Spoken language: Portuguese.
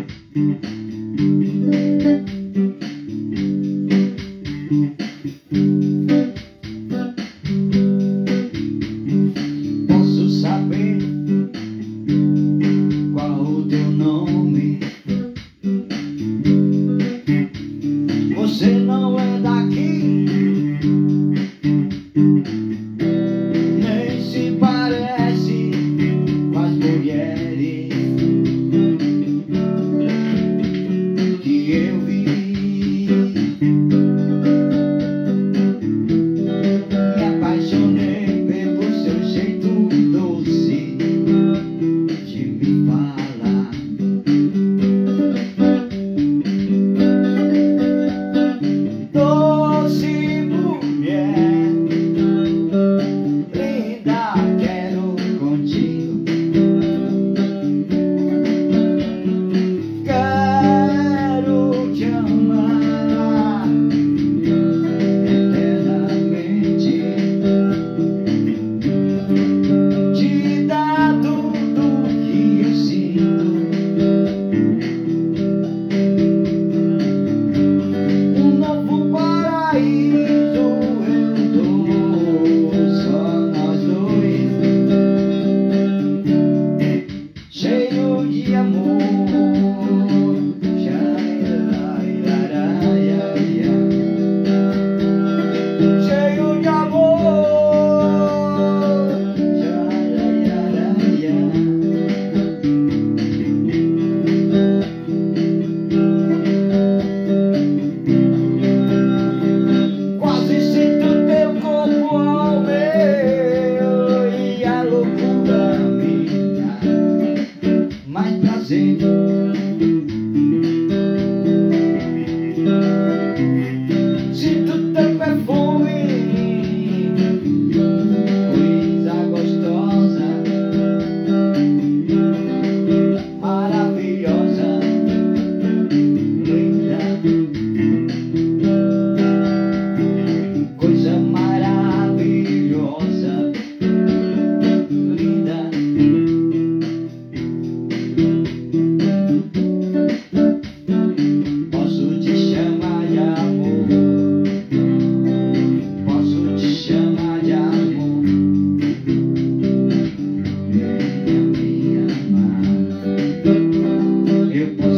Posso saber qual o teu nome? Você não é daqui, nem se parece com as mulheres que eu vi. Me apaixonei pelo seu jeito doce de me falar. Doce mulher, linda, quero contigo. Quero te amar eternamente, te dar tudo que eu sinto. Um novo paraíso eu dou, só nós dois, cheio de amor. Cheio de amor. Quase sinto teu corpo ao meu e a loucura me dá mais prazer. Sinto teu perfume, coisa gostosa, maravilhosa, linda, coisa maravilhosa, linda. Posso te chamar de amor, posso te chamar de amor. Venha me amar, eu posso